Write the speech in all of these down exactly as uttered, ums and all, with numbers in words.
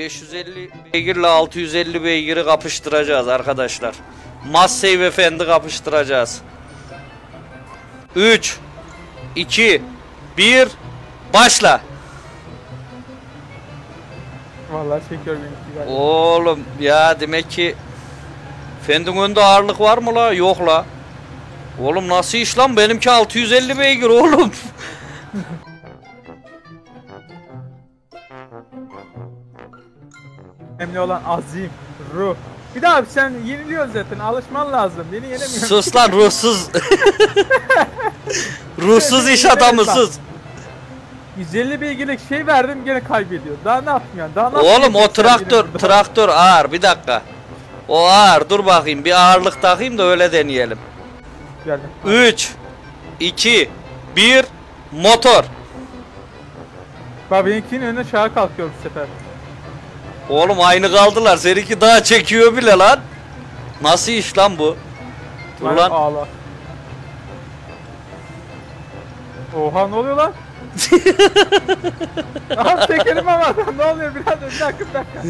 beş yüz elli beygirle altı yüz elli beygiri kapıştıracağız arkadaşlar. Massey Efendi kapıştıracağız. üç iki bir başla. Vallahi çekiyor benimki. Oğlum ya demek ki Fend'in önünde ağırlık var mı la? Yok la. Oğlum nasıl iş lan? Benimki altı yüz elli beygir oğlum. Önemli olan azim, ruh. Bir daha abi sen yeniliyorsun zaten, alışman lazım. Beni yenemiyorsun. Sus lan ruhsuz. Ruhsuz iş adamısız. yüz elli beygirlik şey verdim gene kaybediyor. Daha ne yapayım yani? Daha ne Oğlum o traktör, traktör ağır, bir dakika. O ağır, dur bakayım bir ağırlık takayım da öyle deneyelim. üç iki bir motor. Bak benimkinin önüne şaha kalkıyor bu sefer. Oğlum aynı kaldılar. Seninki daha çekiyor bile lan. Nasıl iş lan bu? Dur Lan lan. ağla. Oha ne oluyor lan? Aha tekerime var. Ne oluyor biraz bir dakika bir dakika.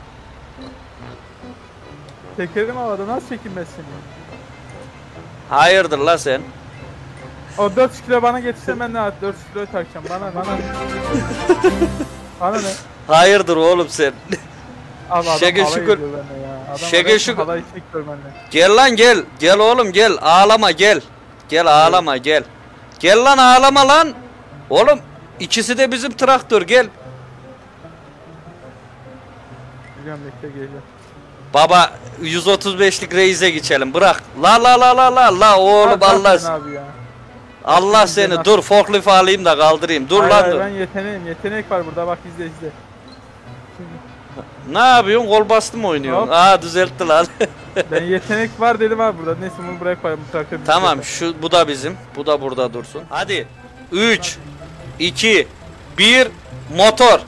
Tekerim havada nasıl çekilmezsin ya? Hayırdır la sen? O dört kilo bana getirse ben de dört kilo takacağım. Bana bana. Bana ne? Hayırdır oğlum sen? Abi adam Şaka halay şükür. ediyor benimle ya. Adam Şaka şükür. Halay çekiyor benimle. Gel lan gel. Gel oğlum gel. Ağlama gel. Gel ağlama gel. Gel lan ağlama lan. Oğlum ikisi de bizim traktör gel. Biliyorum bekle geliyor. Baba yüz otuz beşlik reise geçelim. Bırak. La la la la la la oğlum Allah. Abi ya. Allah seni dur forklift alayım da kaldırayım. Dur hayır, lan hayır, dur. Ben yeteneğim. Yetenek var burada bak izle izle. Ne yapıyorsun? Kol bastı mı oynuyorsun? Hop. Aa düzeltti lan. Ben yetenek var dedim abi burada. Neyse bunu buraya koyalım. Bu tamam şu bu da bizim. Bu da burada dursun. Hadi. üç iki bir motor.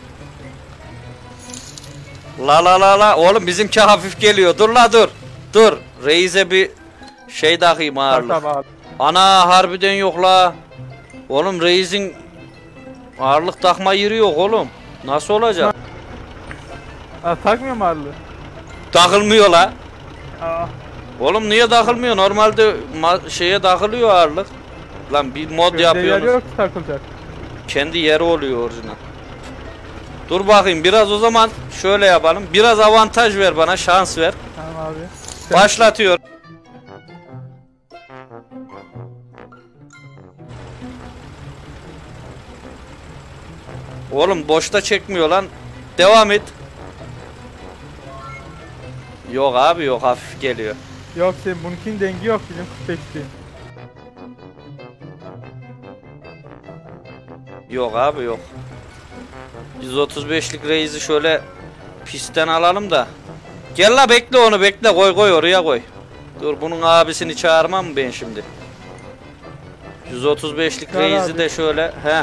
La la la la. Oğlum bizimki hafif geliyor. Dur la dur. Dur. Reis'e bir şey takayım ağırlık. Abi. Ana harbiden yok la. Oğlum Reis'in ağırlık takma yeri yok oğlum. Nasıl olacak? Aa, takmıyor mu ağırlığı? Takılmıyor la. Aa. Oğlum niye takılmıyor? Normalde şeye takılıyor ağırlık. Lan bir mod yapıyorsunuz. Yer yok ki takılacak. Kendi yeri oluyor orijinal. Dur bakayım biraz o zaman şöyle yapalım. Biraz avantaj ver bana, şans ver. Tamam abi. Başlatıyor. Oğlum boşta çekmiyor lan. Devam et. Yok abi yok hafif geliyor. Yok senin bununkinin dengi yok bizim kırk beşli. Yok abi yok. yüz otuz beşlik reisi şöyle pistten alalım da. Gel la bekle onu bekle koy koy oraya koy. Dur bunun abisini çağırmam mı ben şimdi? yüz otuz beşlik Çağır reisi abi. de şöyle he.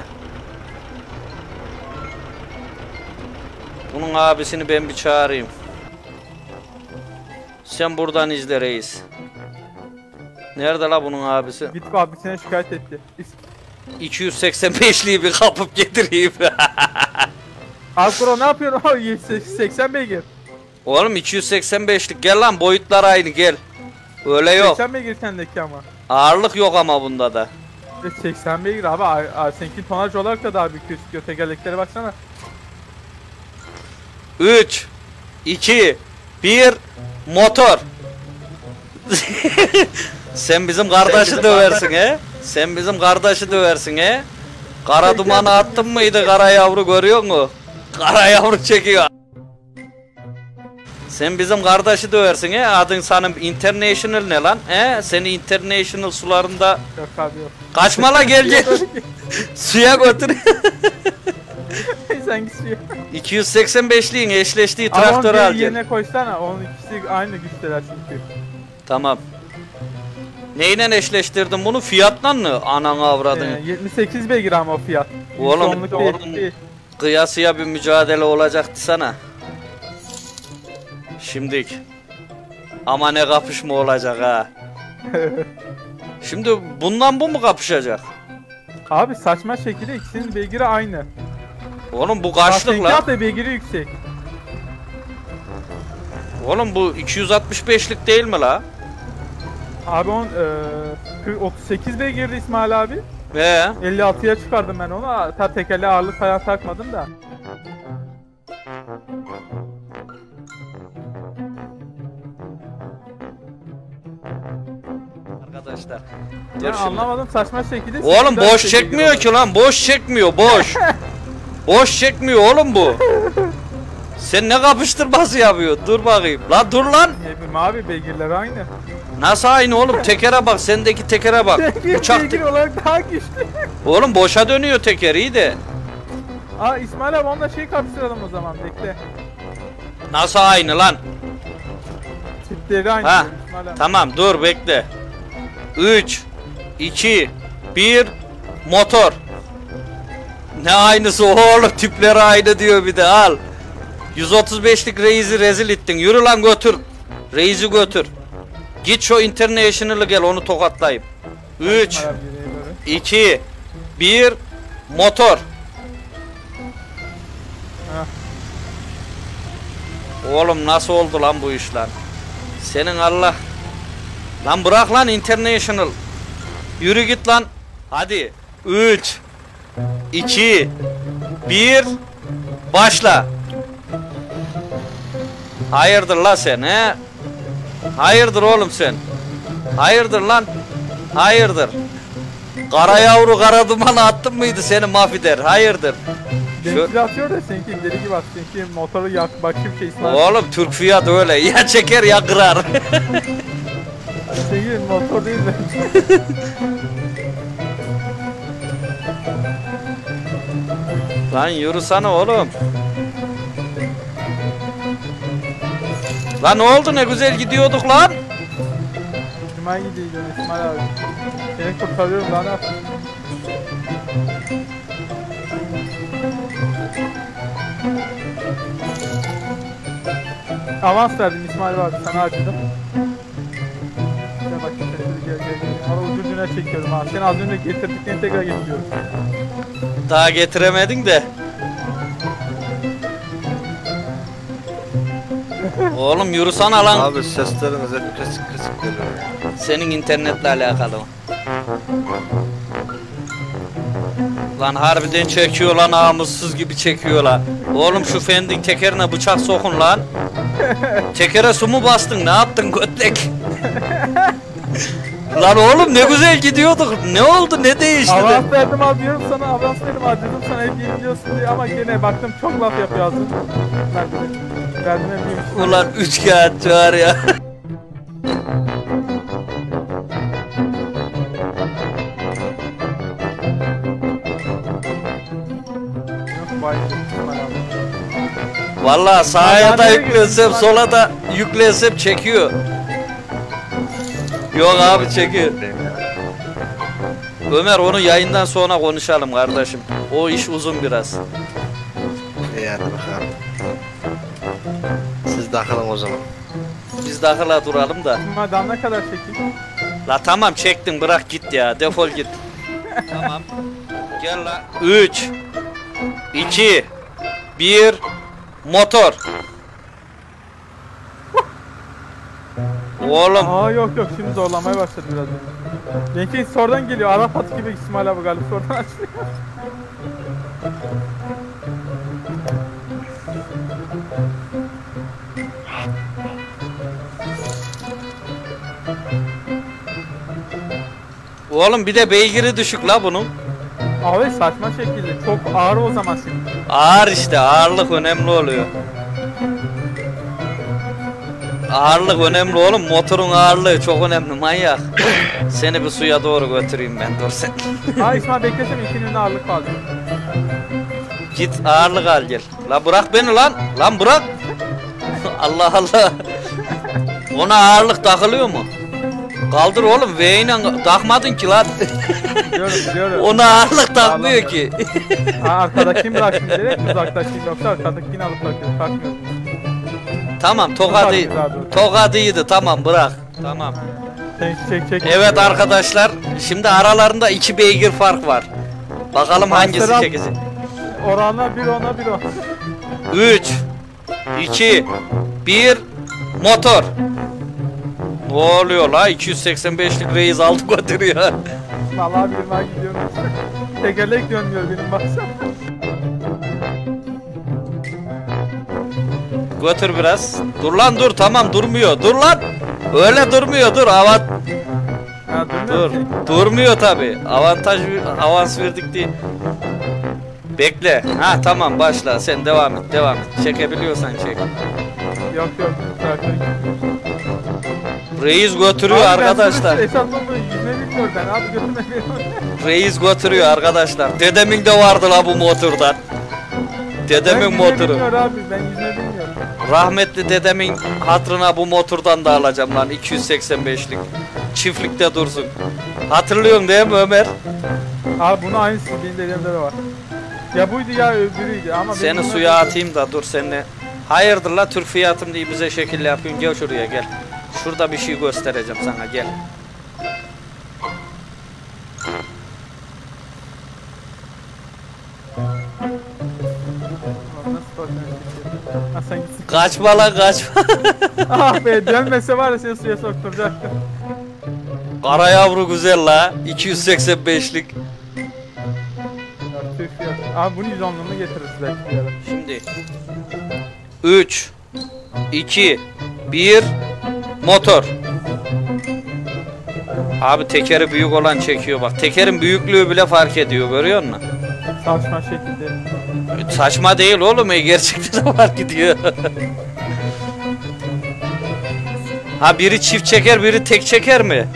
Bunun abisini ben bir çağırayım. Sen buradan izle reis. Nerede la bunun abisi? Git abisine şikayet etti. iki yüz seksen beşliği bir kapıp getireyim. Alkuro ne yapıyorsun? O seksen beygir. Oğlum iki yüz seksen beşlik gel lan boyutlar aynı gel. Öyle yok. seksen beygir sendeki ama. Ağırlık yok ama bunda da. seksen beygir abi. A seninki tonaj olarak da daha büyük gözüküyor. Tekerleklere baksana. üç iki bir motor. Sen bizim kardeşi döversin he? Sen bizim kardeşi döversin he? Kara dumanı attın mıydı kara yavru görüyor musun? Kara yavru çekiyor. Sen bizim kardeşi döversin he? Adın sanım International ne lan? He? Seni International sularında Yok abi yok. kaçmala gelecek. Suya götür. Sen git suya. iki yüz seksen beşliğin eşleştiği traktörü al gel. Yerine koysana. Onun ikisi aynı güçteler çünkü. Tamam. Neyle eşleştirdin bunu? Fiyatla mı? Anan avradını. Ee, yetmiş sekiz beygir ama o fiyat. Oğlum değil. kıyasıya bir mücadele olacaktı sana. Şimdik. Ama ne kapışma olacak ha. Şimdi bundan bu mu kapışacak? Abi saçma şekilde ikisinin beygiri aynı. Oğlum bu kaçlık lan? Lastikler de beygiri yüksek. Oğlum bu iki yüz altmış beşlik değil mi la? Abi on e, otuz sekiz beygirdi İsmail abi. He. elli altıya çıkardım ben onu. Ta tekerle ağırlık falan takmadım da. Arkadaşlar. Ben Dur şimdi. anlamadım saçma şekilde. Oğlum boş sekiz çekmiyor beygir ki lan. Boş çekmiyor. Boş. Boş çekmiyor oğlum bu. Sen ne kapıştırması yapıyor? Dur bakayım. La dur lan. Ne bileyim abi beygirler aynı. Nasıl aynı oğlum? Tekere bak. Sendeki tekere bak. Tekir Uçak beygir olarak daha güçlü. Oğlum boşa dönüyor teker iyi de. Aa İsmail abi onunla şey kapıştıralım o zaman bekle. Nasıl aynı lan? Tipleri aynı. Ha. İsmail abi. Tamam dur bekle. üç iki bir motor. Ne aynısı oğlum, tipleri aynı diyor bir de, al. yüz otuz beşlik Reis'i rezil ettin. Yürü lan götür. Reis'i götür. Git şu International'ı gel, onu tokatlayayım. üç İsmail abi geriye doğru. iki bir motor. Heh. Oğlum nasıl oldu lan bu iş lan? Senin Allah. Lan bırak lan International. Yürü git lan. Hadi. üç iki bir başla. Hayırdır la sen he? Hayırdır oğlum sen? Hayırdır lan? Hayırdır? Kara yavru kara dumanı attın mıydı seni mahveder? Hayırdır? Benimki atıyor da seninki deli gibi at. Seninki motoru yak bakayım şey İsmail. Oğlum Türk Fiat öyle. Ya çeker ya kırar. Seninki motor değil mi? Lan yürüsene oğlum. Lan ne oldu, ne güzel gidiyorduk lan. Cuma gidiyor İsmail abi. Seni kurtarıyorum daha ne yapayım? Avans verdim İsmail abi, sana acıdım. Gel bak şöyle gel gel gel. Valla ucu ucuna çekiyorum abi. Seni az önce getirdiklerini tekrar getiriyorum. Daha getiremedin de. Oğlum yürüsene lan. Abi sesleriniz hep kısık kısık geliyor. Senin internetle alakalı. Lan harbiden çekiyor lan, namussuz gibi çekiyor lan. Oğlum şu fendin tekerine bıçak sokun lan. Tekere su mu bastın, ne yaptın götlek? Lan oğlum ne güzel gidiyorduk. Ne oldu, ne değişti de? Avans verdim abi diyorum sana, avans verdim acıdım sana hep yeniliyorsun diye ama gene baktım çok laf yapıyor ağzın. Verdim, verdim hep yemişim. Ulan üç kağıtçı var ya. Vay İsmail abi. Vallahi sağa Ya da nereye yüklesem, gidiyorsun? sola da yüklesem çekiyor. Yok abi çekiyor. Ömer, onu yayından sonra konuşalım kardeşim. O iş uzun biraz. İyi hadi bakalım. Siz de akılın o zaman. Biz de akıla duralım da. İsmail daha ne kadar çekeyim? La tamam çektin, bırak git ya, defol git. Tamam. Gel la. üç iki bir motor. Oğlum Aa yok yok şimdi zorlamaya başladı biraz önce. Benimki sonradan geliyor, Arap atı gibi İsmail abi galiba sonradan açılıyor. oğlum bir de beygiri düşük la bunun. Abi saçma şekilde çok ağır o zaman senin. Ağır işte, ağırlık önemli oluyor. Ağırlık önemli oğlum, motorun ağırlığı çok önemli manyak. Seni bir suya doğru götüreyim ben, dur sen. Aa İsmail beklesem ikinin önüne ağırlık kaldı. Git ağırlık al gel. La bırak beni lan. Lan bırak. Allah Allah. Ona ağırlık takılıyor mu? Kaldır oğlum, V ile takmadın ki lan. Biliyorum biliyorum. Ona ağırlık takmıyor ki. Aa, arkadakini bıraktım direkt uzaktakini, yoksa arkadakini alıp bırakıyorum, takmıyorum. Tamam, tokadı. Tokadıydı, tamam bırak. Tamam. Çek çek çek. Evet arkadaşlar, şimdi aralarında iki beygir fark var. Bakalım hangisi Serap- çekecek. Oranla bir ona bir o. üç iki bir motor. Ne oluyor la? iki yüz seksen beşlik reis aldı götürüyor. Vallahi bir var gidiyorum. Tekerlek dönmüyor benim baksana. Götür biraz. Dur lan dur, tamam durmuyor. Dur lan. Öyle durmuyor, dur. Avat. Ha, Dur. Durmuyor tabi. Avantaj avans verdik diye. Bekle. Ha tamam, başla. Sen devam et. Devam et. Çekebiliyorsan çek. Yok yok. Traktör gidiyor. Reis götürüyor Abi arkadaşlar. Ben esas onu yüzme bilmiyor ben abi götürme beni. Reis götürüyor arkadaşlar. Dedemin de vardı la bu motordan. Dedemin Ben yüzme motoru. bilmiyor abi ben yüzme bilmiyorum. Rahmetli dedemin hatırına bu motordan da alacağım lan, iki yüz seksen beşlik. Çiftlikte dursun. Hatırlıyorsun değil mi Ömer? Abi bunu aynısı benim dedemde de var. Ya buydu ya öbürüydü ama Seni benim suya atayım da dur seninle. Hayırdır la, Türk fiyatım diye bize şekil yapıyorsun. Gel şuraya gel. Şurada bir şey göstereceğim sana, gel. Ha sen gitsin. Kaçma lan kaçma. Ah be dönmese var ya seni suya sokturacaktım. Kara yavru güzel la. iki yüz seksen beşlik. Ya Türk fiyatı. Abi bunu yüz onluğunu getiririz belki bir ara. Şimdi üç iki bir motor. Abi tekeri büyük olan çekiyor bak. Tekerin büyüklüğü bile fark ediyor, görüyor musun? Saçma şekilde. Saçma değil oğlum, e, gerçekten de fark ediyor. Ha biri çift çeker, biri tek çeker mi?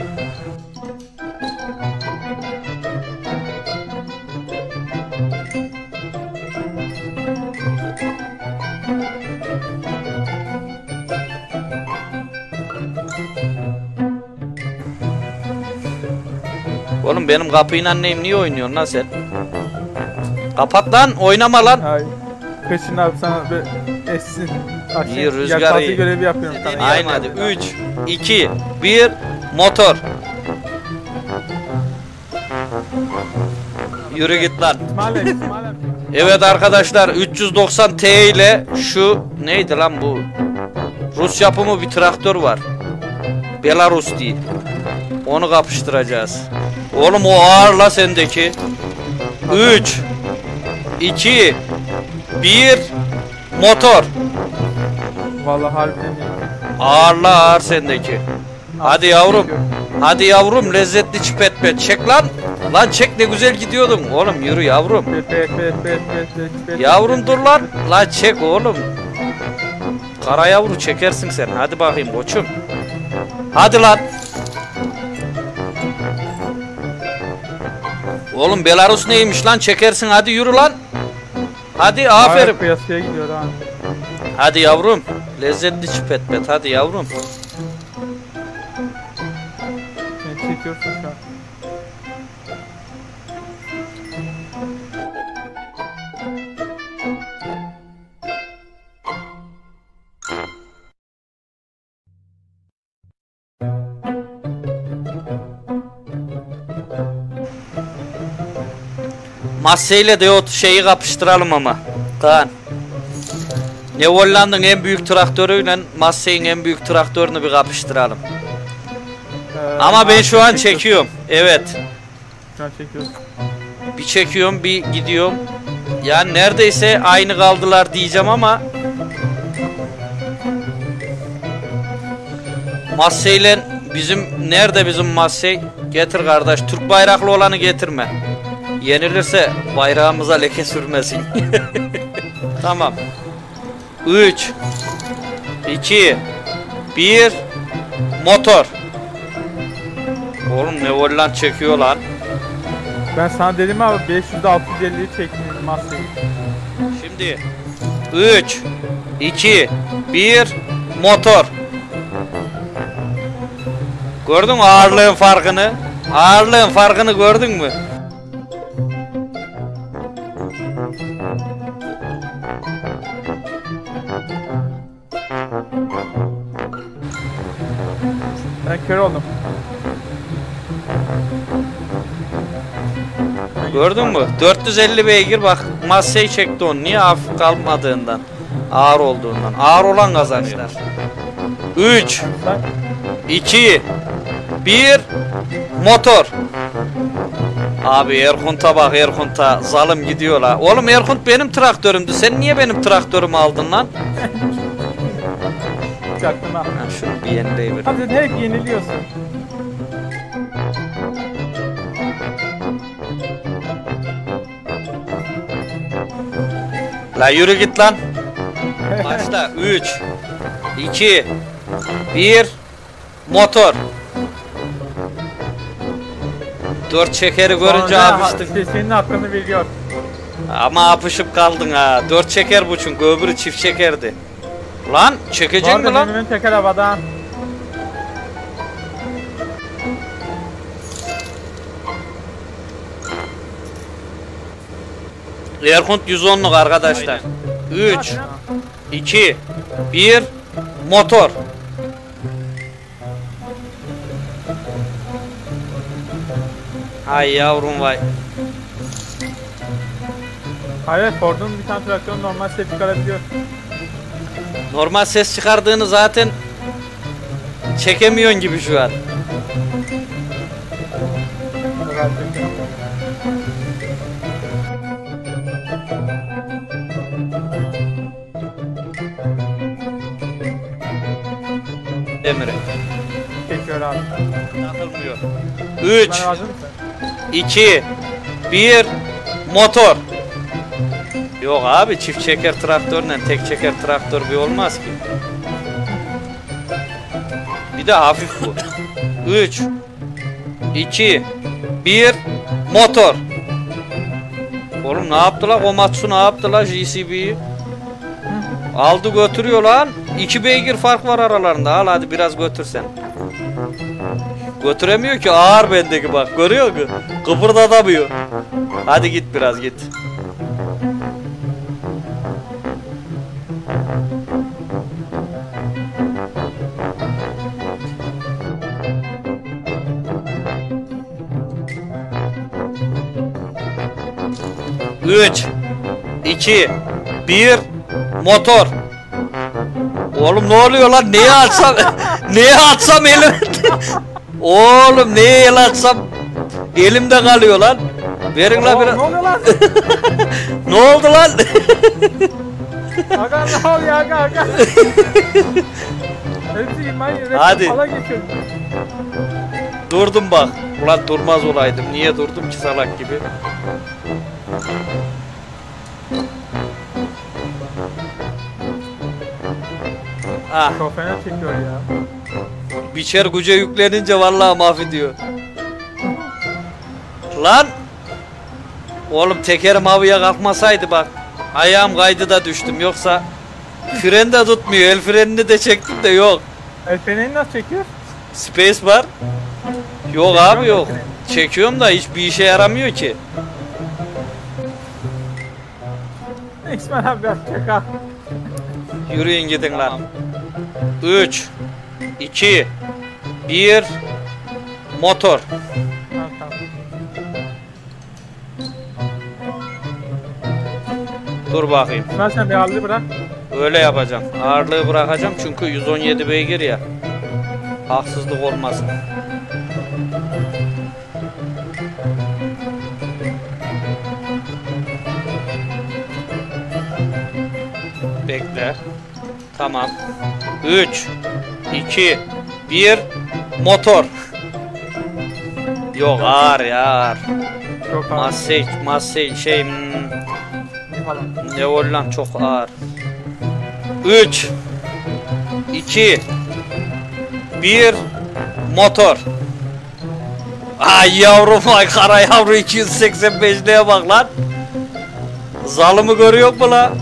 Oğlum benim kapıyla neyim, niye oynuyorsun lan sen? Kapat lan, oynama lan. Ay. Kışın abi sana bir essin. Akşam İyi, rüzgar yakalatıcı iyi. görevi yapıyorum sana. Aynen hadi. üç iki bir motor. Yürü git lan. İsmail abi, İsmail abi. Evet arkadaşlar, üç yüz doksan T ile şu neydi lan bu? Rus yapımı bir traktör var. Belarus değil. Onu kapıştıracağız. Oğlum o ağır la sendeki. üç iki bir motor. Vallahi harbiden iyi. Ağır la ağır sendeki. Hadi yavrum. Hadi yavrum, lezzetli çipetpet. Çek lan. Lan çek, ne güzel gidiyordun. Oğlum yürü yavrum. Bet bet bet bet bet bet bet. Yavrum dur lan. Lan çek oğlum. Kara yavru çekersin sen. Hadi bakayım koçum. Hadi lan. Oğlum Belarus neymiş lan, çekersin, hadi yürü lan. Hadi aferin. Ayak kıyasıya gidiyor ha. Hadi yavrum. Lezzetli çipetpet hadi yavrum. Sen çekiyorsun şu an. Masseyle de o şeyi kapıştıralım ama. Kaan. Ne Hollanda'nın en büyük traktörüyle Massey'in en büyük traktörünü bir kapıştıralım. Ee, Ama ben şu an çekiyorsun. çekiyorum. Evet. Şu an çekiyorsun. Bir çekiyorum, bir gidiyorum. Yani neredeyse aynı kaldılar diyeceğim ama Massey'le bizim nerede bizim Massey? Getir kardeş. Türk bayraklı olanı getirme. Yenilirse bayrağımıza leke sürmesin. Tamam. üç iki bir motor. Oğlum ne Holland çekiyor lan. Ben sana dedim abi beş yüz altı yüz elliyi çektim masayı. Şimdi üç iki bir motor. Gördün mü ağırlığın farkını? Ağırlığın farkını gördün mü? Ben kör oldum. Gördün mü? dört yüz elli beygir bak, Massey çekti onu. Niye hafif kalmadığından, ağır olduğundan. Ağır olan kazanıyor. üç, Bak. iki, bir, motor. Abi Erkunt'a bak, Erkunt'a zalim gidiyor la. Oğlum Erkunt benim traktörümdü. Sen niye benim traktörümü aldın lan? Çaktım ha. Ha, şunu bir yenileyiver. Hadi hep yeniliyorsun. La yürü git lan. Başla. üç, iki, bir, motor. Dört çekeri görünce Sonra apıştın. ha- Senin hakkını biliyor. Ama apışıp kaldın ha. Dört çeker bu çünkü öbürü çift çekerdi. Lan Bu çekecek mi arada lan? benim teker havada. Erkunt yüz onluk arkadaşlar. üç, iki, bir, motor. Ay yavrum vay. Hayır, Ford'un bir tane traktörün normal ses çıkarabiliyor. Normal ses çıkardığını zaten çekemiyorsun gibi şu an. Emre. Çekiyor abi. Takılmıyor. üç, Ben hazır mısın? iki, bir, motor. Yok abi çift çeker traktörle tek çeker traktör bir olmaz ki. Bir de hafif bu. üç, iki, bir, motor. Oğlum ne yaptı la Komatsu, ne yaptı la J C B'yi? Aldı götürüyor lan. iki beygir fark var aralarında. Al hadi biraz götürsen. Götüremiyor ki, ağır bendeki bak, görüyor musun? Kıpırdatamıyor. Hadi git biraz git. üç, iki, bir, motor. Oğlum ne oluyor lan? Neye atsam? Neye atsam elim? Oğlum neye el atsam elimde kalıyor lan. Verin lan Oo, biraz. ne oluyor lan? Ne oldu lan? Aga ne oluyor aga aga? Hepsi ben Hadi. reklam falan geçiyorum. Durdum bak. Ulan durmaz olaydım. Niye durdum ki salak gibi? Ah, Çok fena çekiyor ya. biçer güce yüklenince vallahi mahvediyor. Lan! Oğlum tekerim havaya kalkmasaydı bak. Ayağım kaydı da düştüm, yoksa fren de tutmuyor. El frenini de çektim de yok. El feneri nasıl çekiyor? Space var. Yok abi yok. Çekiyorum da hiçbir işe yaramıyor ki. İsmail abi biraz çek ha. Yürüyün gidin lan. üç, iki, bir, motor. Tamam tamam. Dur bakayım. İsmail sen bir halde bırak. Öyle yapacağım. Ağırlığı bırakacağım çünkü yüz on yedi beygir ya. Haksızlık olmasın. Bekle. Tamam. üç, iki, bir, motor. Yok ağır ya ağır. Çok ağır. Massey, Massey şey hmm, Falan. ne ol lan, çok ağır. üç, iki, bir, motor. Ay yavrum, ay kara yavru, iki yüz seksen beşliğe bak lan. Zalımı görüyor mu la?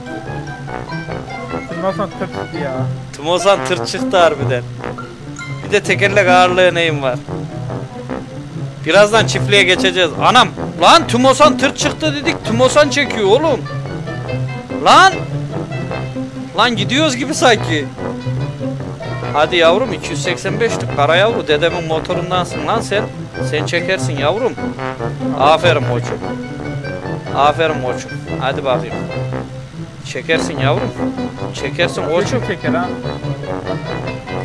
Bundan sonra tır çıktı ya. Timosan tır çıktı harbiden. Bir de tekerlek ağırlığı neyim var. Birazdan çiftliğe geçeceğiz. Anam lan, Timosan tır çıktı dedik, Timosan çekiyor oğlum. Lan. Lan gidiyoruz gibi sanki. Hadi yavrum, iki yüz seksen beşlik kara yavru, dedemin motorundansın lan sen. Sen çekersin yavrum. Aferin koçum. Aferin koçum. Hadi bakayım. Çekersin yavrum. Çekersin koçum. Çok çeker ha.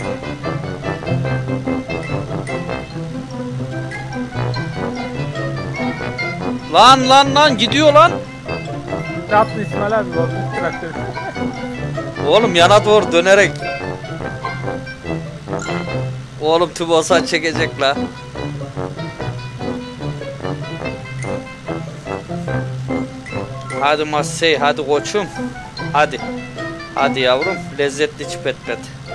Lan lan lan gidiyor lan. Ne yaptın İsmail abi? Bozmuş traktörü. Oğlum yana doğru dönerek. Oğlum tübosan çekecek la. Hadi Massey, hadi koçum. Hadi. Hadi yavrum, lezzetli çipetlet.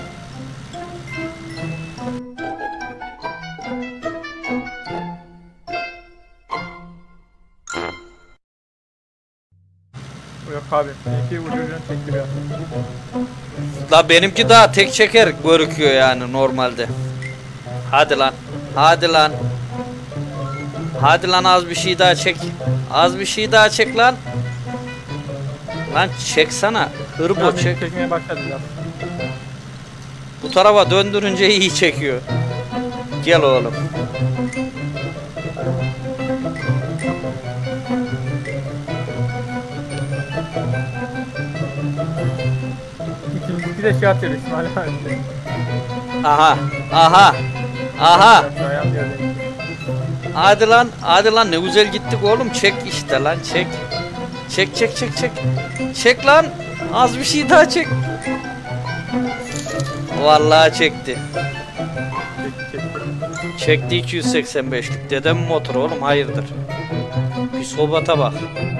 Yok abi. İki ucuyla çektiriyor. La benimki daha tek çeker görüküyor yani normalde. Hadi lan. Hadi lan. Hadi lan az bir şey daha çek. Az bir şey daha çek lan. Lan çeksana. Hırbo Abi çek. çekmeye başladı ya. Bu tarafa döndürünce iyi çekiyor. Gel oğlum. İkincisi de şey atıyor İsmail abi. Aha. Aha. Aha. Ayağım yerde. Hadi lan. Hadi lan ne güzel gittik oğlum. Çek işte lan çek. Çek çek çek çek. Çek lan. Az bir şey daha çek. Vallahi çekti. Çekti çekti. Çekti iki yüz seksen beşlik. Dedem motor oğlum hayırdır. Psikopata bak.